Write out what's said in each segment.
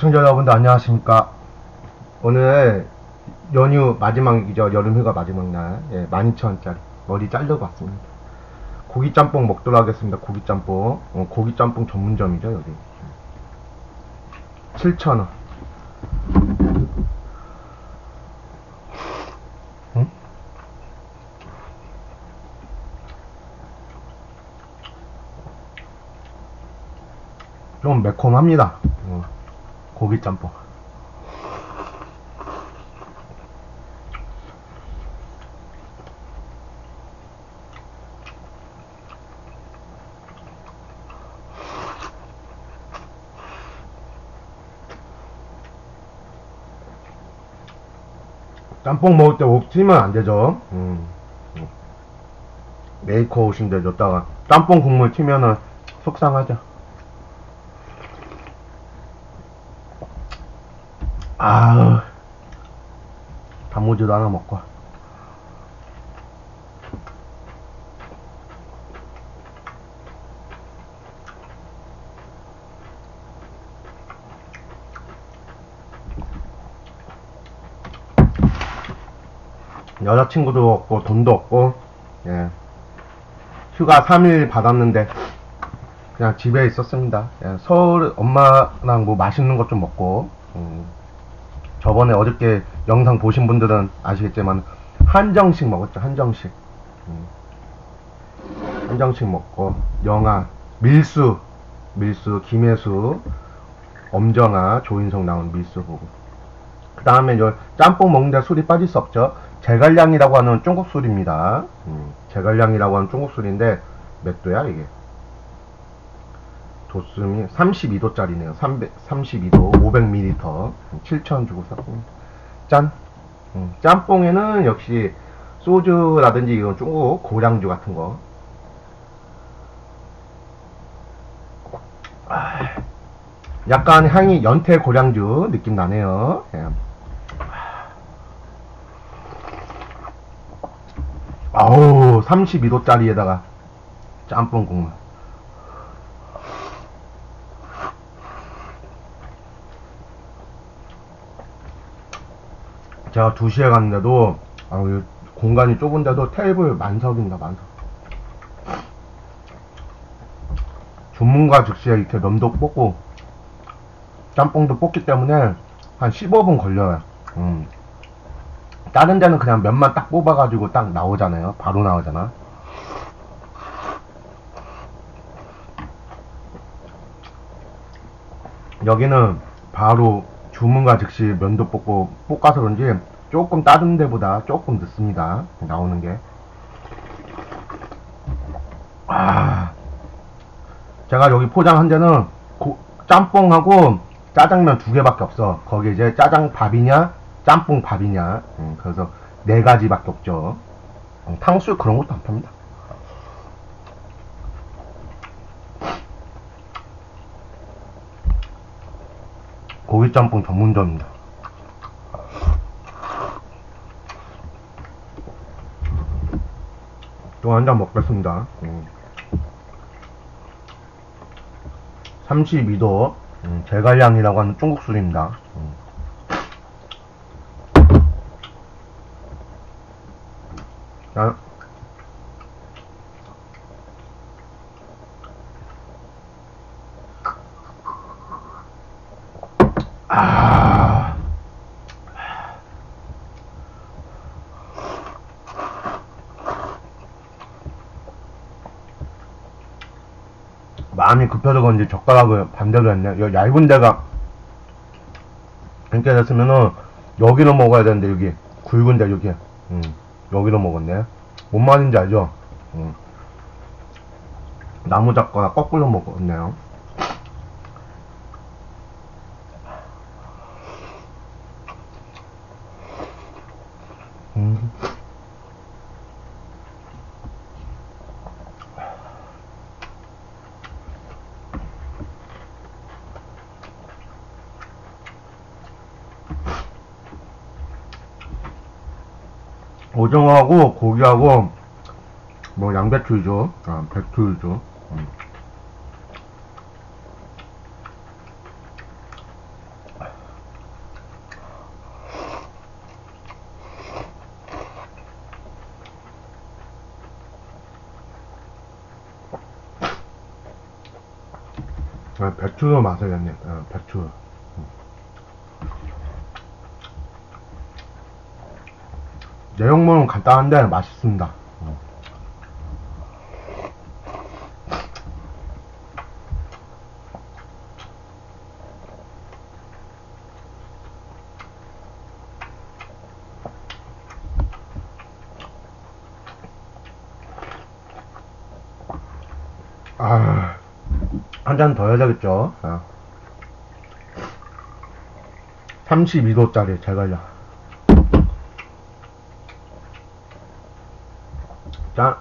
시청자 여러분들 안녕하십니까. 오늘 연휴 마지막이죠. 여름휴가 마지막 날. 12,000원짜리 머리 자르고 왔습니다. 고기짬뽕 먹도록 하겠습니다. 고기짬뽕. 고기짬뽕 전문점이죠 여기. 7,000원. 응? 좀 매콤합니다. 고기짬뽕. 짬뽕 먹을 때 옷 튀면 안 되죠. 메이커 옷인데 줬다가 짬뽕 국물 튀면은 속상하죠. 아, 단무지도 하나 먹고. 여자친구도 없고 돈도 없고, 휴가 3일 받았는데 그냥 집에 있었습니다. 서울 엄마랑 뭐 맛있는 것 좀 먹고, 저번에 어저께 영상 보신 분들은 아시겠지만 한정식 먹었죠. 한정식. 한정식 먹고 영화 밀수 김혜수 엄정아 조인성 나온 밀수 보고, 그 다음에 짬뽕 먹는데 술이 빠질 수 없죠. 제갈량이라고 하는 중국 술입니다. 제갈량이라고 하는 중국 술인데 몇 도야 이게? 도수이 32도짜리네요. 32도 500ml 7,000원 주고 샀습니다. 짠! 짬뽕에는 역시 소주라든지 이런 중국 고량주 같은 거. 약간 향이 연태 고량주 느낌 나네요. 아우, 32도짜리에다가 짬뽕 국물. 제가 2시에 갔는데도 공간이 좁은데도 테이블 만석입니다. 만석. 주문과 즉시에 이렇게 면도 뽑고 짬뽕도 뽑기 때문에 한 15분 걸려요. 다른 데는 그냥 면만 딱 뽑아가지고 딱 나오잖아요. 바로 나오잖아. 여기는 바로 주문과 즉시 면도 뽑고 볶아서 그런지 조금 다른 데보다 조금 늦습니다. 나오는 게. 제가 여기 포장한 데는 짬뽕하고 짜장면 2개밖에 없어. 거기 이제 짜장 밥이냐 짬뽕 밥이냐, 그래서 4가지밖에 없죠. 탕수육 그런 것도 안 팝니다. 고기짬뽕 전문점입니다. 또 한 잔 먹겠습니다. 32도 제갈량이라고 하는 중국 술입니다. 자, 마음이 급해서 그런지 젓가락을 반대로 했네. 여기 얇은 데가 이렇게 됐으면은 여기로 먹어야 되는데 여기 굵은 데 여기 여기로 먹었네. 뭔 말인지 알죠? 나무 젓가락 거꾸로 먹었네요. 오징어하고 고기하고 뭐 양배추죠. 배추죠. 배추로 맛을 냈네. 배추. 내용물은 간단한데 맛있습니다. 한 잔 더 해야 되겠죠. 32도짜리 잘 걸려. 짠.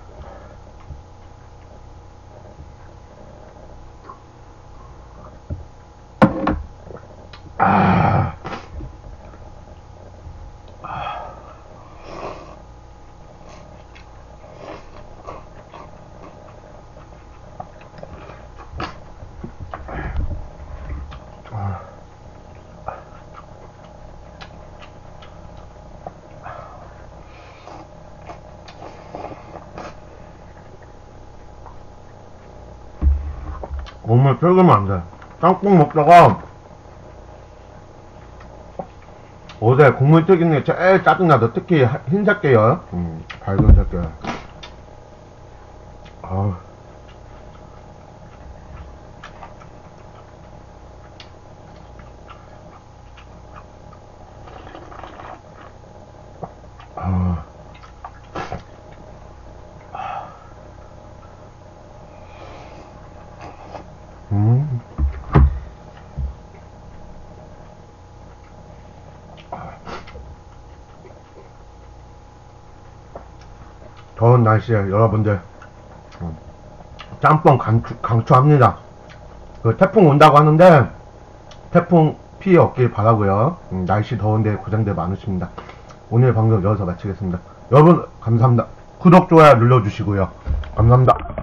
몸을 긁으면 안 돼. 짬뽕 먹다가 어제 국물 튀기는 게 제일 짜증나죠. 특히 흰색 계열, 밝은 색 계열. 아우. 더운 날씨에 여러분들 짬뽕 강추합니다. 그 태풍 온다고 하는데 태풍 피해 없길 바라고요. 날씨 더운데 고생들 많으십니다. 오늘 방송 여기서 마치겠습니다. 여러분 감사합니다. 구독 좋아요 눌러주시고요. 감사합니다.